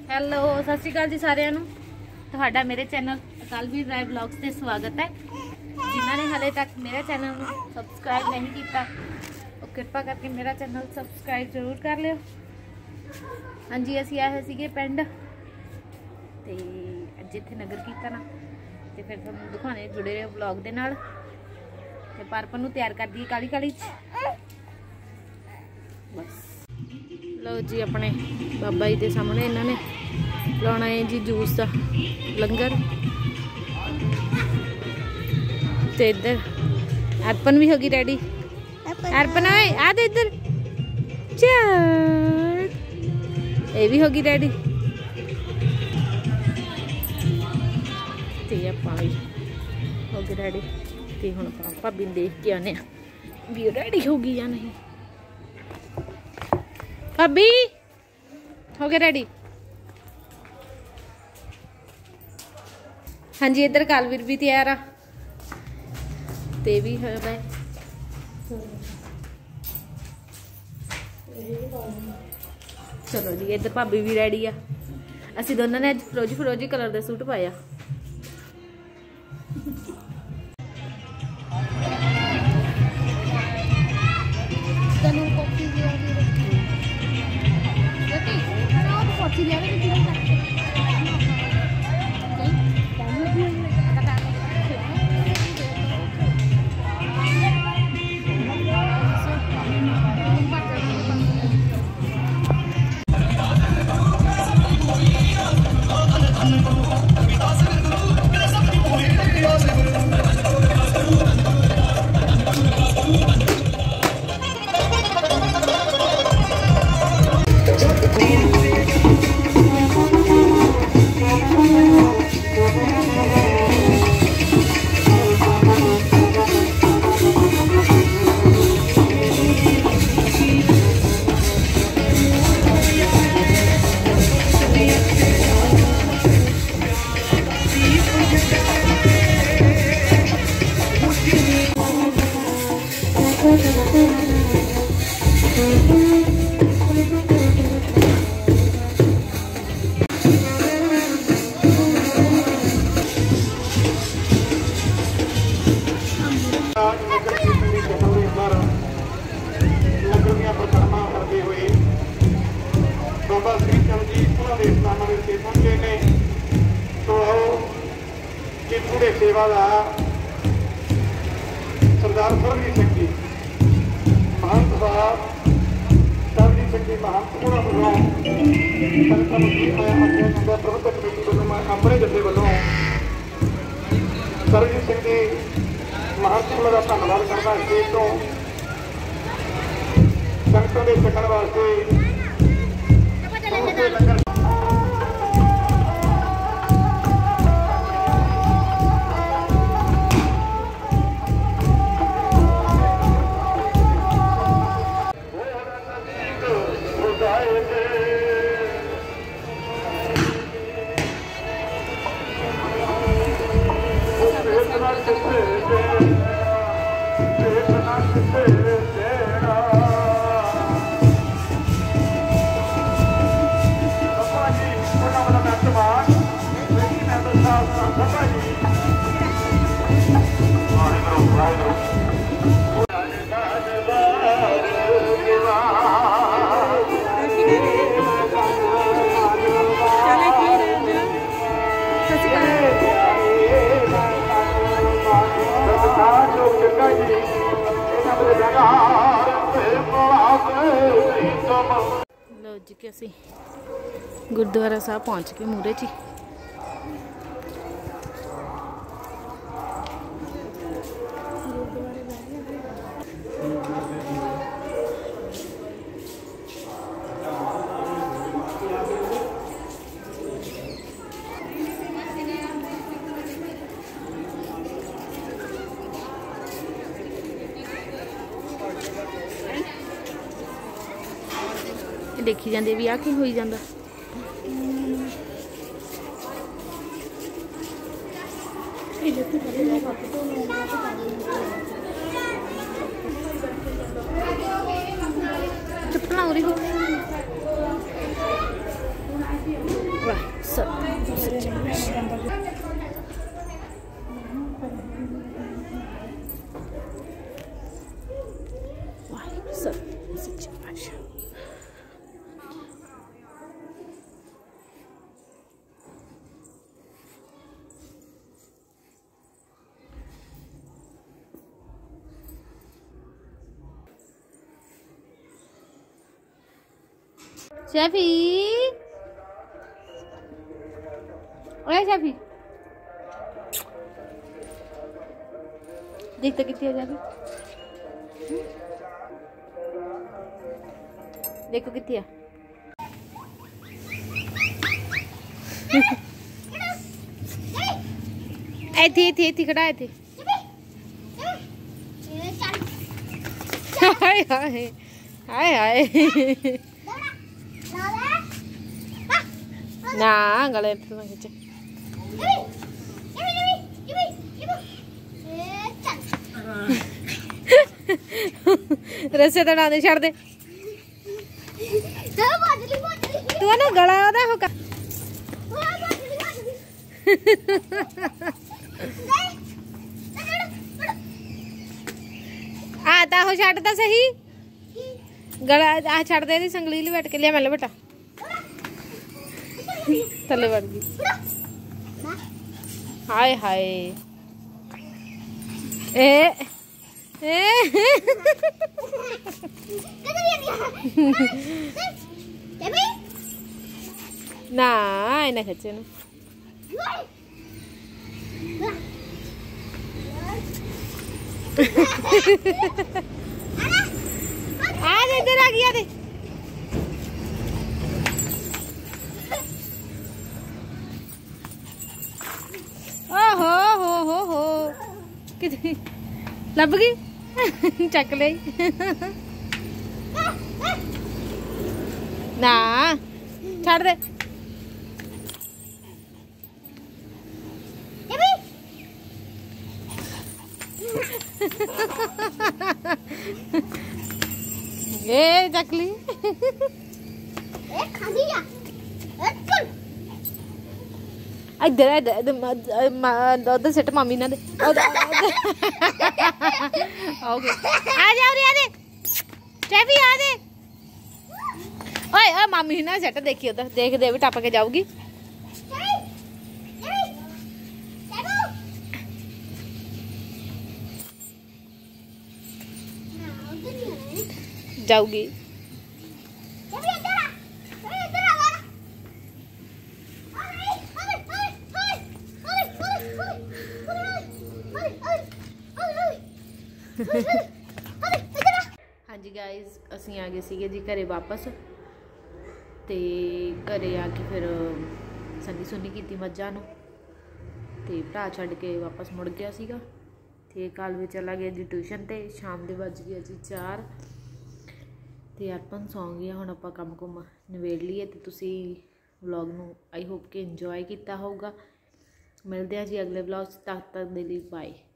Hello ਸਤਿ ਸ਼੍ਰੀ ਅਕਾਲ ਜੀ ਸਾਰਿਆਂ ਨੂੰ। ਤੁਹਾਡਾ ਮੇਰੇ ਚੈਨਲ ਅਕਾਲਵੀਰ ਰਾਏ ਵਲੌਗਸ ਤੇ ਸਵਾਗਤ ਹੈ। ਜਿਨ੍ਹਾਂ ਨੇ ਹਾਲੇ ਤੱਕ ਮੇਰੇ ਚੈਨਲ ਨੂੰ ਸਬਸਕ੍ਰਾਈਬ ਨਹੀਂ ਕੀਤਾ ਉਹ ਕਿਰਪਾ ਕਰਕੇ ਮੇਰਾ ਚੈਨਲ ਸਬਸਕ੍ਰਾਈਬ ਜ਼ਰੂਰ ਕਰ ਲਿਓ। ਹਾਂਜੀ ਅਸੀਂ ਆਏ ਸੀਗੇ ਪਿੰਡ ਤੇ ਅੱਜ ਇੱਥੇ ਨਗਰ ਕੀਰਤਨ ਤੇ ਫਿਰ ਤੁਹਾਨੂੰ ਦਿਖਾਣੇ ਜੁੜੇ ਰਹੋ ਵਲੌਗ ਦੇ ਨਾਲ। ਤੇ ਪਾਰਪਨ ਨੂੰ ਤਿਆਰ ਕਰ ਦਈਏ ਕਾਲੀ ਕਾਲੀ बस। लो जी अपने बाबा जी के सामने इन्होंने लाना है जी जूस का लंगर। तो इधर अर्पन भी होगी रेडी। अर्पन आए आ दे इधर चार ये भी होगी रेडी। तो आप होगी रेडी। तो हम भाभी देख के आने भी रेडी होगी या नहीं। भाभी हो गया रेडी। हाँ जी इधर कालवीर भी तैयार आ ते भी है भाई। चलो जी इधर भाभी भी रेडी आ। असी दोनों ने अज फरोजी फरोजी कलर का सूट पाया। सेवादार सरदार सरबजीत सिंह जी महंत साहब सरबजीत सिंह जी महंत उन्होंने वालों प्रबंधक कमेटी वालों अपने जथे वालों सरबजीत सिंह जी महंत उन्होंने धन्यवाद करना। स्टेज तो संगतों के छकण वास्ते लंगर लो जी कि असी गुरुद्वारा साहब पहुँच के मूहरे ची देखी जाते भी आ की होई जांदा। चप्पल हो रही हो शफी, ओए शफी, देख तो कितनी है शफी, देखो कितनी है। ऐथी खड़ा ऐथी। हाय हाय हाय हाय ना गले तो मैं खींचे रस्से तो डाल दे, छड़ दे तू ना गला ओदा होका आता हो छड़ ता सही गला आ छड़ दे दी संगलील बैठ के लिया मैं बेटा थले बढ़ गई। हाय हाय ए ना इना खचे ना आ दे इधर आ गया दे हो कितनी लब गई चक ले ना छड़ दे ए चकली इधर उधर सेट मामी ना दे आ जाओ रे आ दे चेफी आ दे ओए ओए मामी ना सेट देखी उधर देख दे भी टप के जाऊगी जाऊगी हाँ जी गाइज असी आ गए सीगे जी घरे वापस ते घरे आके फिर संनी सुनी की मज्जां नूं ते भरा छड्ड के वापस मुड़ गया सीगा ते कल भी चला गया जी ट्यूशन ते शाम दे बज गए जी 4 ते अर्पण सौ गया हुण आपां काम कुम नवेड़ लीए ते तुसीं व्लॉग नूं आई होप कि इंजॉय किया होगा। मिलते हैं जी अगले व्लॉग तक दे लई बाय।